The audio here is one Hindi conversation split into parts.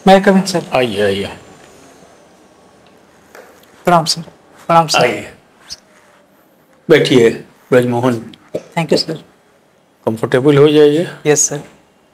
मैं कभी सर। आइए आइए प्रणाम सर। प्रणाम सर। आइए बैठिए Brajmohan. Thank you sir. Comfortable हो जाइए। Yes sir.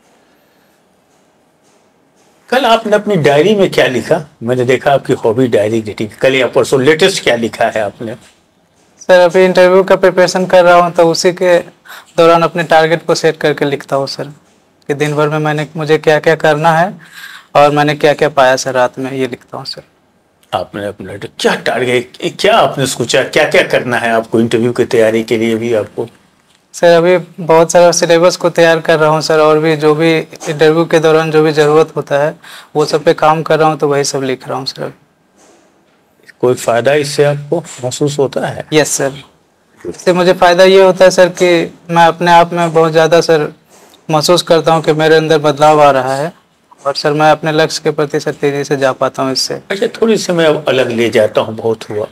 कल आपने अपनी डायरी में क्या लिखा? मैंने देखा आपकी हॉबी डायरी रेटिंग। कल या परसों लेटेस्ट क्या लिखा है आपने? सर अभी इंटरव्यू का प्रिपरेशन कर रहा हूँ तो उसी के दौरान अपने टारगेट को सेट करके लिखता हूँ सर, कि दिन भर में मुझे क्या क्या करना है और मैंने क्या क्या पाया सर रात में, ये लिखता हूँ सर। आपने अपना क्या टारगेट, क्या आपने सोचा, क्या क्या करना है आपको इंटरव्यू की तैयारी के लिए भी आपको? सर अभी बहुत सारा सिलेबस को तैयार कर रहा हूँ सर, और भी जो भी इंटरव्यू के दौरान जो भी ज़रूरत होता है वो सब पे काम कर रहा हूँ, तो वही सब लिख रहा हूँ सर। कोई फायदा इससे आपको महसूस होता है? Yes sir. इससे मुझे फ़ायदा ये होता है सर कि मैं अपने आप में बहुत ज़्यादा सर महसूस करता हूँ कि मेरे अंदर बदलाव आ रहा है, और सर मैं अपने लक्ष्य के प्रति सर तेज़ी से जा पाता हूँ इससे। अच्छा, थोड़ी सी मैं अब अलग ले जाता हूँ, बहुत हुआ।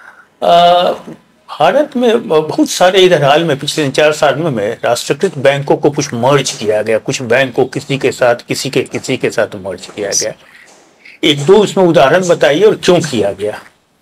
भारत में बहुत सारे इधर हाल में पिछले 4 साल में राष्ट्रीयकृत बैंकों को कुछ मर्ज किया गया, कुछ बैंक को किसी के साथ किसी के साथ मर्ज किया गया। एक दो उसमें उदाहरण बताइए और क्यों किया गया?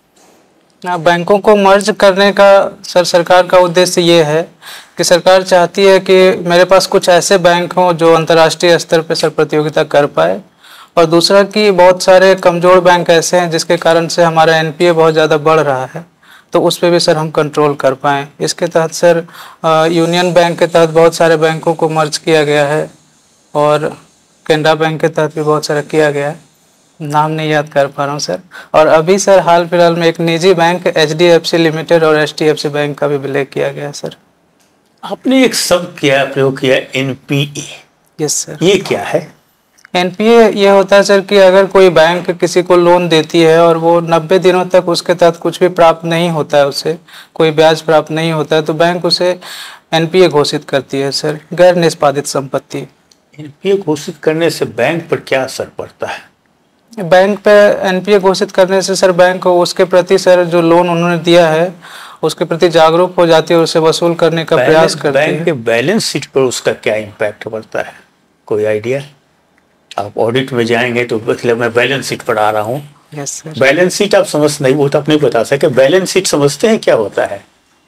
बैंकों को मर्ज करने का सर सरकार का उद्देश्य ये है कि सरकार चाहती है कि मेरे पास कुछ ऐसे बैंक हों जो अंतर्राष्ट्रीय स्तर पर सर प्रतियोगिता कर पाए, और दूसरा कि बहुत सारे कमज़ोर बैंक ऐसे हैं जिसके कारण से हमारा एनपीए बहुत ज़्यादा बढ़ रहा है, तो उस पर भी सर हम कंट्रोल कर पाएँ। इसके तहत सर यूनियन बैंक के तहत बहुत सारे बैंकों को मर्ज किया गया है, और कैनरा बैंक के तहत भी बहुत सारा किया गया है, नाम नहीं याद कर पा रहा हूँ सर। और अभी सर हाल फिलहाल में एक निजी बैंक एचडीएफसी लिमिटेड और एचडीएफसी बैंक का भी विलय किया गया है सर। आपने एक शब्द किया, प्रयोग किया, एनपीए। Yes sir. ये क्या है? एनपीए ये होता है सर कि अगर कोई बैंक किसी को लोन देती है और वो 90 दिनों तक उसके तहत कुछ भी प्राप्त नहीं होता है, उसे कोई ब्याज प्राप्त नहीं होता है, तो बैंक उसे एनपीए घोषित करती है सर, गैर निष्पादित संपत्ति। एनपीए घोषित करने से बैंक पर क्या असर पड़ता है? बैंक पे एनपीए घोषित करने से सर बैंक को उसके प्रति सर जो लोन उन्होंने दिया है उसके प्रति जागरूक हो जाती है और उसे वसूल करने का प्रयास करती है। बैंक के बैलेंस शीट पर उसका क्या इम्पैक्ट पड़ता है? कोई आइडिया? आप ऑडिट में जाएंगे तो मतलब मैं बैलेंस शीट पर आ रहा हूँ। Yes sir. बैलेंस शीट आप समझ नहीं, वो तो आप नहीं बता सके। बैलेंस शीट समझते हैं क्या होता है?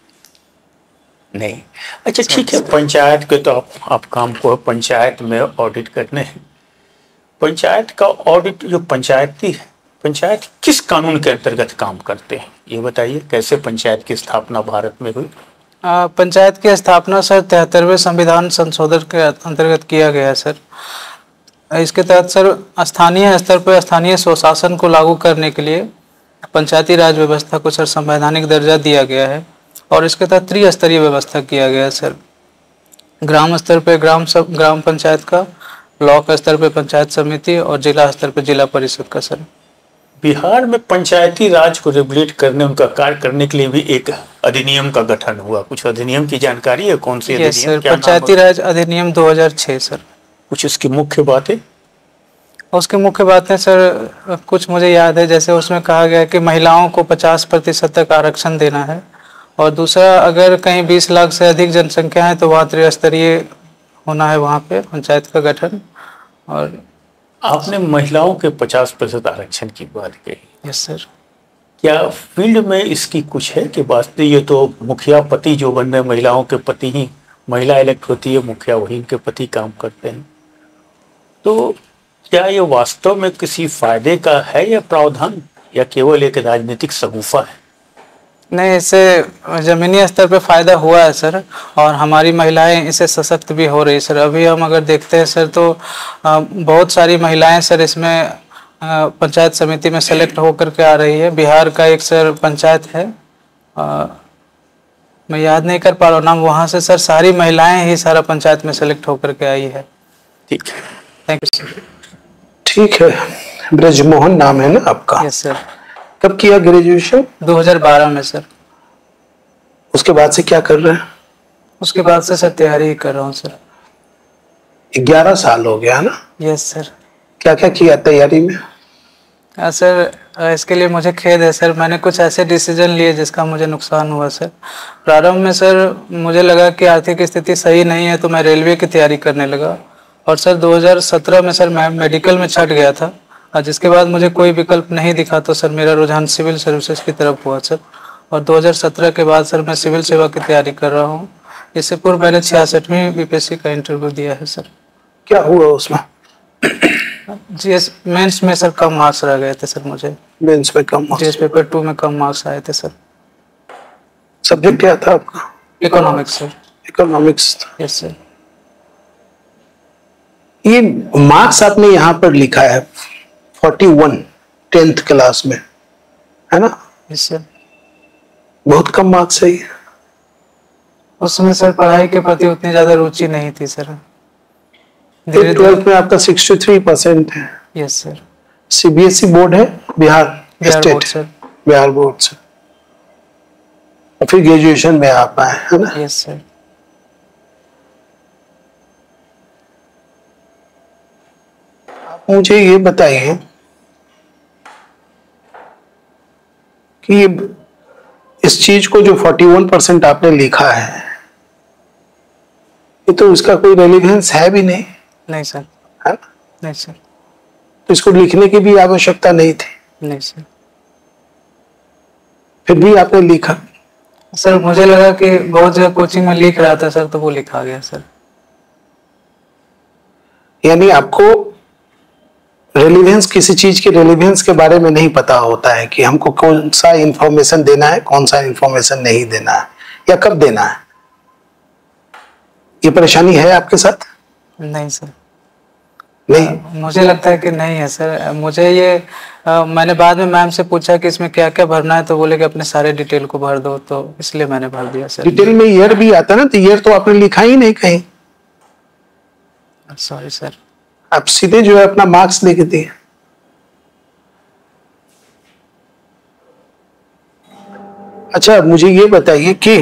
नहीं। अच्छा ठीक है, पंचायत के तो आप काम को पंचायत में ऑडिट करने हैं। पंचायत का ऑडिट, जो पंचायत किस कानून के अंतर्गत काम करते हैं ये बताइए। कैसे पंचायत की स्थापना भारत में हुई? पंचायत की स्थापना सर 73वें संविधान संशोधन के अंतर्गत किया गया है सर। इसके तहत सर स्थानीय स्तर पर स्थानीय स्वशासन को लागू करने के लिए पंचायती राज व्यवस्था को सर संवैधानिक दर्जा दिया गया है, और इसके तहत त्रिस्तरीय व्यवस्था किया गया है सर। ग्राम स्तर पर ग्राम पंचायत का, ब्लॉक स्तर पर पंचायत समिति, और जिला स्तर पर जिला परिषद का सर। बिहार में पंचायती राज को रेगुलेट करने, उनका कार्य करने के लिए भी एक अधिनियम का गठन हुआ। कुछ अधिनियम की जानकारी है? कौन सी अधिनियम? सर पंचायती राज अधिनियम 2006 सर। कुछ इसकी मुख्य बातें? उसकी मुख्य बातें सर कुछ मुझे याद है, जैसे उसमें कहा गया कि महिलाओं को 50% तक आरक्षण देना है, और दूसरा अगर कहीं 20 लाख से अधिक जनसंख्या है तो वहाँ त्रिस्तरीय होना है वहाँ पे पंचायत का गठन। और आपने महिलाओं के 50% आरक्षण की बात कही। Yes sir. क्या फील्ड में इसकी कुछ है कि वास्तव ये तो मुखिया पति जो बन रहे, महिलाओं के पति ही, महिला इलेक्ट होती है, मुखिया वही उनके पति काम करते हैं, तो क्या ये वास्तव में किसी फायदे का है या प्रावधान, या केवल एक राजनीतिक शगुफा है? नहीं, इससे ज़मीनी स्तर पे फ़ायदा हुआ है सर, और हमारी महिलाएं इससे सशक्त भी हो रही है सर। अभी हम अगर देखते हैं सर तो बहुत सारी महिलाएं सर इसमें पंचायत समिति में सेलेक्ट होकर के आ रही है। बिहार का एक सर पंचायत है, मैं याद नहीं कर पा रहा हूँ नाम, वहाँ से सर सारी महिलाएं ही सारा पंचायत में सेलेक्ट होकर के आई है। ठीक है, थैंक यू सर। ठीक है, ब्रजमोहन नाम है ना आपका? Yes sir. कब किया ग्रेजुएशन? 2012 में सर। उसके बाद से क्या कर रहे हैं? उसके बाद से सर तैयारी ही कर रहा हूँ सर। 11 साल हो गया ना? Yes sir. क्या क्या किया तैयारी में? सर इसके लिए मुझे खेद है सर, मैंने कुछ ऐसे डिसीजन लिए जिसका मुझे नुकसान हुआ सर। प्रारंभ में सर मुझे लगा कि आर्थिक स्थिति सही नहीं है, तो मैं रेलवे की तैयारी करने लगा, और सर 2017 में सर मैं मेडिकल में छट गया था, जिसके बाद मुझे कोई विकल्प नहीं दिखा तो सर मेरा रुझान सिविल सर्विसेज की तरफ हुआ सर। और 2017 के बाद सर मैं सिविल सेवा की तैयारी कर रहा हूँ। इससे पूर्व मैंने 66वीं बीपीएससी का इंटरव्यू दिया है सर। क्या हुआ उसमें? जीएस मेंस में सर कम मार्क्स रह गए थे सर मुझे। मेंस में कम मार्क्स? जीएस पेपर 2 में कम मार्क्स आए थे सर। सब्जेक्ट क्या था आपका? Economics sir. Economics. Yes sir. ये मार्क्स आपने यहाँ पर लिखा है 41 10th क्लास में, है ना? Yes sir. बहुत कम मार्क्स है ये। उस समय सर पढ़ाई के प्रति उतनी ज्यादा रुचि नहीं थी सर। 12th में आपका 63% है। Yes sir. सीबीएसई बोर्ड है? Bihar Bihar state? Board sir. Bihar board से। और फिर ग्रेजुएशन में आप आए, है ना? Yes sir. आप मुझे ये बताइए कि ये इस चीज को जो 41% आपने लिखा है, ये तो इसका कोई रेलिवेंस है भी नहीं, नहीं सर। है ना? नहीं सर। तो इसको लिखने की भी आवश्यकता नहीं थी, नहीं सर। फिर भी आपने लिखा। सर मुझे लगा कि बहुत जगह कोचिंग में लिख रहा था सर, तो वो लिखा गया सर। यानी आपको रेलिवेंस, किसी चीज के रेलिवेंस के बारे में नहीं पता होता है कि हमको कौन सा इंफॉर्मेशन देना है, कौन सा इंफॉर्मेशन नहीं देना है, या कब देना है। ये परेशानी है आपके साथ? नहीं सर। नहीं? मुझे लगता है कि नहीं है सर। मुझे ये मैंने बाद में मैम से पूछा कि इसमें क्या क्या भरना है, तो बोले कि अपने सारे डिटेल को भर दो, तो इसलिए मैंने भर दिया सर। डिटेल में ईयर भी आता ना, तो ईयर तो आपने लिखा ही नहीं कहीं। Sorry sir. आप सीधे जो है अपना मार्क्स लिख दिए। अच्छा, मुझे ये बताइए कि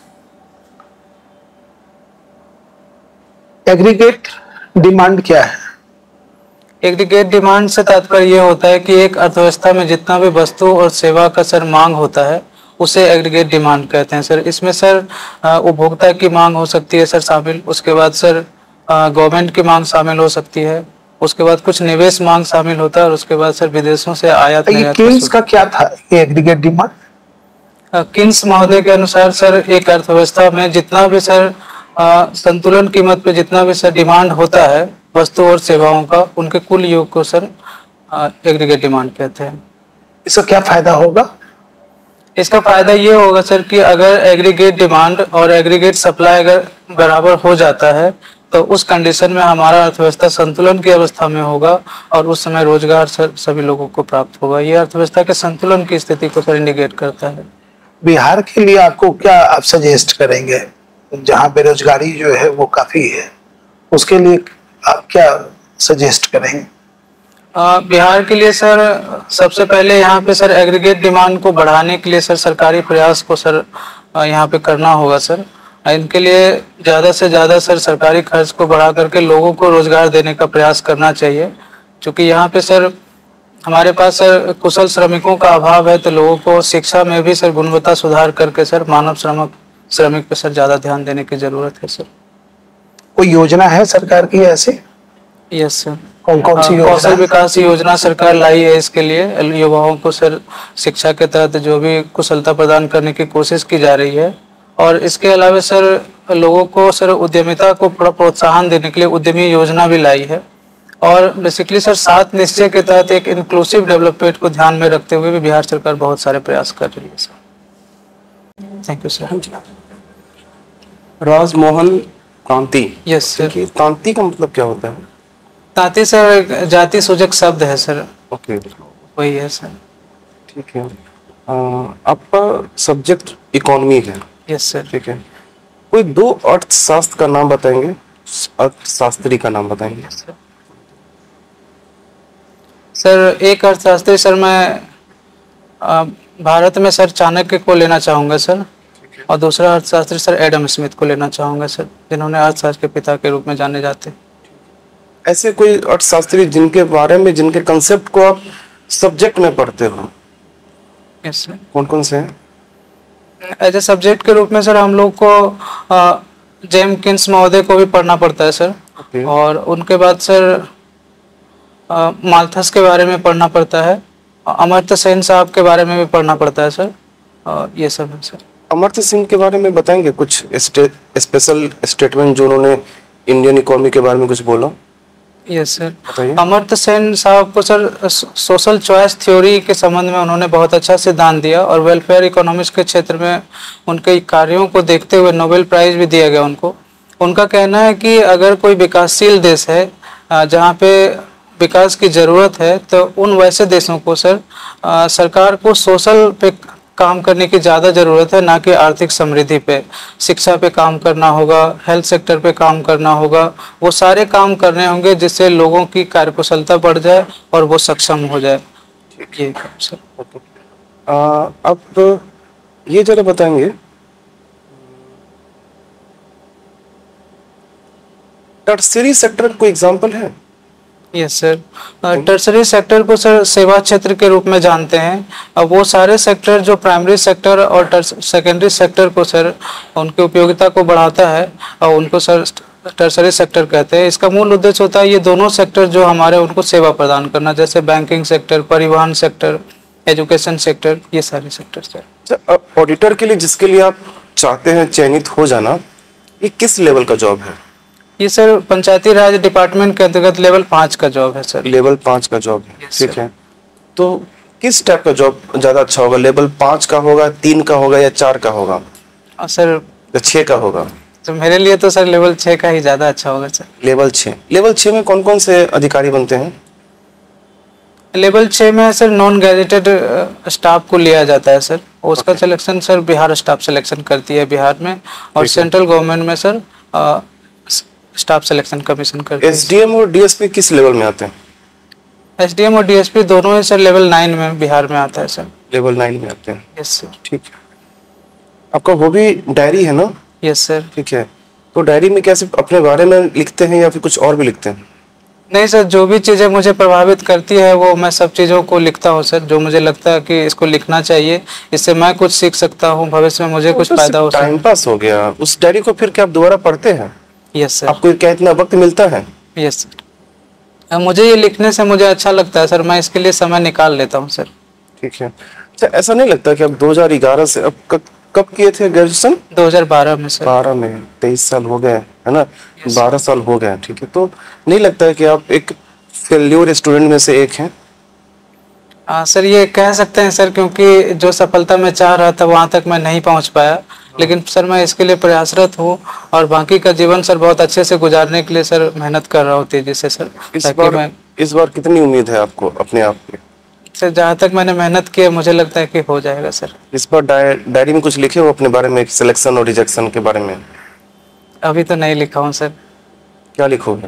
एग्रीगेट डिमांड क्या है? एग्रीगेट डिमांड से तात्पर्य ये होता है कि एक अर्थव्यवस्था में जितना भी वस्तु और सेवा का सर मांग होता है, उसे एग्रीगेट डिमांड कहते हैं सर। इसमें सर उपभोक्ता की मांग हो सकती है सर शामिल, उसके बाद सर गवर्नमेंट की मांग शामिल हो सकती है, उसके बाद कुछ निवेश मांग शामिल होता है, और उसके बाद सर विदेशों से आयात ये निर्यात केन्स का क्या था ये एग्रीगेट डिमांड? किन्स महोदय के अनुसार सर एक अर्थव्यवस्था में जितना भी सर संतुलन कीमत पे जितना भी सर डिमांड होता है वस्तु और सेवाओं का, उनके कुल योग को सर एग्रीगेट डिमांड कहते हैं। इसका क्या फायदा होगा? इसका फायदा ये होगा सर कि अगर एग्रीगेट डिमांड और एग्रीगेट सप्लाई अगर बराबर हो जाता है, तो उस कंडीशन में हमारा अर्थव्यवस्था संतुलन की अवस्था में होगा, और उस समय रोजगार सर सभी लोगों को प्राप्त होगा। ये अर्थव्यवस्था के संतुलन की स्थिति को सर इंडिकेट करता है। बिहार के लिए आपको क्या आप सजेस्ट करेंगे, जहाँ बेरोजगारी जो है वो काफी है, उसके लिए आप क्या सजेस्ट करेंगे? बिहार के लिए सर सबसे पहले यहाँ पे सर एग्रीगेट डिमांड को बढ़ाने के लिए सर सरकारी प्रयास को सर यहाँ पे करना होगा सर। इनके लिए ज़्यादा से ज़्यादा सर सरकारी खर्च को बढ़ा करके लोगों को रोजगार देने का प्रयास करना चाहिए, क्योंकि यहाँ पे सर हमारे पास सर कुशल श्रमिकों का अभाव है, तो लोगों को शिक्षा में भी सर गुणवत्ता सुधार करके सर मानव श्रमिक पे सर ज़्यादा ध्यान देने की जरूरत है सर। कोई योजना है सरकार की ऐसी? Yes sir. कौन कौन सी योजना? कौशल विकास योजना सरकार लाई है। इसके लिए युवाओं को सर शिक्षा के तहत जो भी कुशलता प्रदान करने की कोशिश की जा रही है, और इसके अलावा सर लोगों को सर उद्यमिता को प्रोत्साहन देने के लिए उद्यमी योजना भी लाई है, और बेसिकली सर 7 निश्चय के तहत एक इंक्लूसिव डेवलपमेंट को ध्यान में रखते हुए भी बिहार सरकार बहुत सारे प्रयास कर रही है sir. Thank you sir. Rajmohan Tanti. Yes sir. Tanti का मतलब क्या होता है? तांती सर एक जाति सूचक शब्द है सर। ओके, वही है सर। ठीक है। आपका सब्जेक्ट इकोनॉमी है? Yes sir. ठीक है। कोई 2 अर्थशास्त्र का नाम बताएंगे, अर्थशास्त्री का नाम बताएंगे? सर एक अर्थशास्त्री सर मैं भारत में सर चाणक्य को लेना चाहूँगा सर, और दूसरा अर्थशास्त्री सर एडम स्मिथ को लेना चाहूँगा सर, जिन्होंने अर्थशास्त्र के पिता के रूप में जाने जाते हैं। ऐसे कोई अर्थशास्त्री जिनके बारे में, जिनके कंसेप्ट को आप सब्जेक्ट में पढ़ते हो? Yes sir. कौन कौन से हैं? एज ए सब्जेक्ट के रूप में सर हम लोग को जेम्स किन्स महोदय को भी पढ़ना पड़ता है सर। Okay. और उनके बाद सर माल्थस के बारे में पढ़ना पड़ता है, अमर्त्य सेन साहब के बारे में भी पढ़ना पड़ता है सर, ये सब है सर। अमर्त्य सेन के बारे में बताएंगे कुछ स्पेशल स्टेटमेंट जो उन्होंने इंडियन इकोनॉमी के बारे में कुछ बोला? Yes sir. बताइए। अमर्त्य सेन साहब को सर सोशल चॉइस थ्योरी के संबंध में उन्होंने बहुत अच्छा सिद्धांत दिया और वेलफेयर इकोनॉमिक्स के क्षेत्र में उनके कार्यों को देखते हुए नोबेल प्राइज भी दिया गया उनको। उनका कहना है कि अगर कोई विकासशील देश है जहाँ पे विकास की ज़रूरत है तो उन वैसे देशों को सर सरकार को सोशल पे काम करने की ज़्यादा ज़रूरत है, ना कि आर्थिक समृद्धि पे। शिक्षा पे काम करना होगा, हेल्थ सेक्टर पे काम करना होगा, वो सारे काम करने होंगे जिससे लोगों की कार्यकुशलता बढ़ जाए और वो सक्षम हो जाए। ये सर। अब ये जरा बताएंगे, टर्सरी सेक्टर कोई एग्जांपल है? Yes sir. टर्सरी सेक्टर को सर सेवा क्षेत्र के रूप में जानते हैं। अब वो सारे सेक्टर जो प्राइमरी सेक्टर और सेकेंडरी सेक्टर को सर उनकी उपयोगिता को बढ़ाता है और उनको सर टर्सरी सेक्टर कहते हैं। इसका मूल उद्देश्य होता है ये दोनों सेक्टर जो हमारे उनको सेवा प्रदान करना, जैसे बैंकिंग सेक्टर, परिवहन सेक्टर, एजुकेशन सेक्टर, ये सारे सेक्टर सर। ऑडिटर के लिए जिसके लिए आप चाहते हैं चयनित हो जाना, ये किस लेवल का जॉब है? ये सर पंचायती राज डिपार्टमेंट के अंतर्गत लेवल 5 का जॉब है सर। लेवल 5 का जॉब है, ठीक है। तो किस टाइप का जॉब ज्यादा अच्छा होगा? लेवल 5 का होगा, 3 का होगा या 4 का होगा? सर 6 का होगा? तो मेरे लिए तो सर लेवल 6 का ही ज्यादा अच्छा होगा सर। लेवल 6। लेवल 6 में कौन कौन से अधिकारी बनते हैं? लेवल 6 में सर नॉन गैजेटेड स्टाफ को लिया जाता है सर। उसका selection sir Bihar staff selection करती है बिहार में, और सेंट्रल गवर्नमेंट में सर स्टाफ सिलेक्शन कमीशन करती है। एसडीएम और डीएसपी किस लेवल में आते हैं? एसडीएम और डीएसपी दोनों ही सर लेवल 9 में बिहार में आता है सर। लेवल 9 में आते हैं, यस सर। ठीक है। आपका वो भी डायरी है ना? Yes sir. ठीक है। तो डायरी में कैसे अपने बारे में लिखते हैं या फिर कुछ और भी लिखते हैं? नहीं सर, जो भी चीज़ें मुझे प्रभावित करती है वो मैं सब चीज़ों को लिखता हूँ सर। जो मुझे लगता है कि इसको लिखना चाहिए, इससे मैं कुछ सीख सकता हूँ, भविष्य में मुझे कुछ फायदा हो सकता है। टाइम पास हो गया। उस डायरी को फिर क्या आप दोबारा पढ़ते हैं? Yes sir. आपको क्या इतना वक्त मिलता है? Yes sir. मुझे ये लिखने से मुझे अच्छा लगता है सर, मैं इसके लिए समय निकाल लेता हूँ सर। ठीक है। अच्छा, ऐसा नहीं लगता कि आप 2011 से अब कब किए थे ग्रेजुएशन? 2012 में सर। 12 में 23 साल हो गए है ना? 12 साल हो गए, ठीक है। तो नहीं लगता है कि आप एक फेल्योर स्टूडेंट में से एक हैं? सर ये कह सकते हैं सर, क्योंकि जो सफलता मैं चाह रहा था वहाँ तक मैं नहीं पहुँच पाया। लेकिन सर मैं इसके लिए प्रयासरत हूँ और बाकी का जीवन सर बहुत अच्छे से गुजारने के लिए सर मेहनत कर रहा हूँ तेजी से सर। इस बार कितनी उम्मीद है आपको अपने आप पे? सर जहाँ तक मैंने मेहनत की है मुझे लगता है कि हो जाएगा सर। इस बार डायरी में कुछ लिखे हो अपने बारे में, सिलेक्शन और रिजेक्शन के बारे में? अभी तो नहीं लिखा हूँ सर। क्या लिखोगे?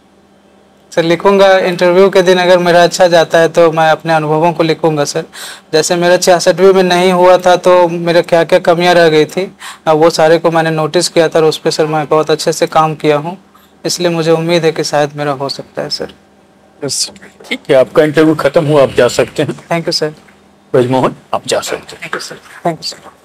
सर लिखूंगा इंटरव्यू के दिन, अगर मेरा अच्छा जाता है तो मैं अपने अनुभवों को लिखूंगा सर। जैसे मेरा 66वीं में नहीं हुआ था तो मेरे क्या क्या कमियां रह गई थी, वो सारे को मैंने नोटिस किया था और उस पर सर मैं बहुत अच्छे से काम किया हूँ। इसलिए मुझे उम्मीद है कि शायद मेरा हो सकता है सर। ठीक है, आपका इंटरव्यू खत्म हुआ, आप जा सकते हैं। Thank you sir. ब्रजमोहन, आप जा सकते हैं। Thank you sir. Thank you sir.